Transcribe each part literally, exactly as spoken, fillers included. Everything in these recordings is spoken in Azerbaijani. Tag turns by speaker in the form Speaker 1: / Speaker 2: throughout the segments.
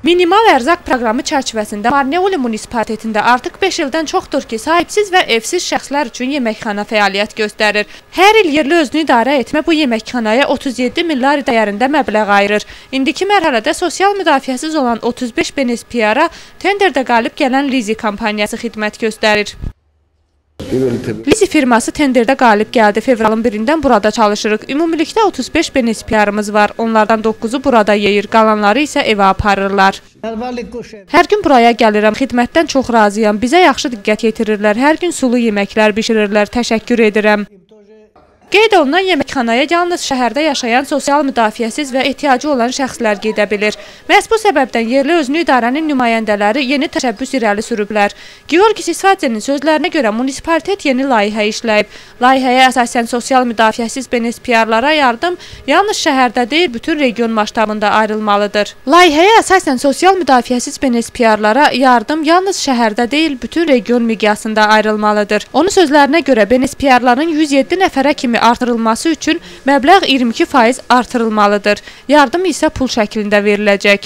Speaker 1: Minimal ərzaq proqramı çərçivəsində Marneuli munisipatetində artıq beş ildən çoxdur ki, sahibsiz və evsiz şəxslər üçün yeməkxana fəaliyyət göstərir. Hər il yerli özünü idarə etmə bu yeməkxanaya otuz yeddi milyar dəyərində məbləğ ayırır. İndiki mərhələdə sosial müdafiəsiz olan otuz beş benespiyara tenderdə qalib gələn Lizi kompaniyası xidmət göstərir. Lizi firması tenderdə qalib gəldi. Fevralın birindən burada çalışırıq. Ümumilikdə otuz beş benespiyarımız var. Onlardan doqquzu burada yeyir, qalanları isə evə aparırlar. Hər gün buraya gəlirəm, xidmətdən çox razıyam. Bizə yaxşı diqqət yetirirlər, hər gün sulu yeməklər bişirirlər. Təşəkkür edirəm. Qeyd olunan yeməkxanaya yalnız şəhərdə yaşayan sosial müdafiəsiz və ehtiyacı olan şəxslər gedə bilir. Məhz bu səbəbdən yerli özünü idarənin nümayəndələri yeni təşəbbüs irəli sürüblər. Georgi Sisvadzenin sözlərinə görə munisipatet yeni layihə işləyib. Layihəyə əsasən sosial müdafiəsiz benespiyarlara yardım yalnız şəhərdə deyil, bütün region masştabında ayrılmalıdır. Layihəyə əsasən sosial müdafiəsiz benespiyarlara yardım yalnız şəhərdə deyil, bütün region miqyasında ayrılmalıdır. Onun sözlərinə görə benespiyarların yüz yeddi nəfərə kimi artırılması üçün məbləğ iyirmi iki faiz artırılmalıdır. Yardım isə pul şəklində veriləcək.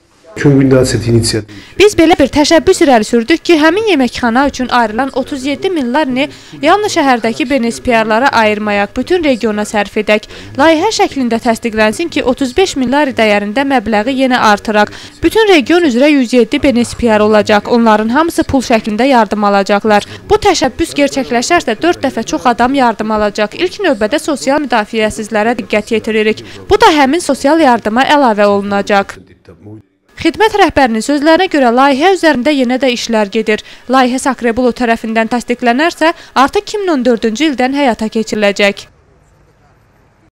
Speaker 1: Biz belə bir təşəbbüs irəli sürdük ki, həmin yeməkxana üçün ayrılan otuz yeddi milyarını yalnız şəhərdəki benespiyarlara ayırmayaq, bütün regiona sərf edək. Layihə şəklində təsdiqlənsin ki, otuz beş milyar dəyərində məbləği yenə artıraq. Bütün region üzrə yüz yeddi benespiyar olacaq. Onların hamısı pul şəklində yardım alacaqlar. Bu təşəbbüs gerçəkləşərsə dörd dəfə çox adam yardım alacaq. İlk növbədə sosial müdafiəsizlərə diqqət yetiririk. Bu da həmin sosial yardıma əlavə olunacaq. Xidmət rəhbərinin sözlərinə görə layihə üzərində yenə də işlər gedir. Layihə Sakrebulu tərəfindən təsdiqlənərsə, artıq iki min on dördüncü ildən həyata keçiriləcək.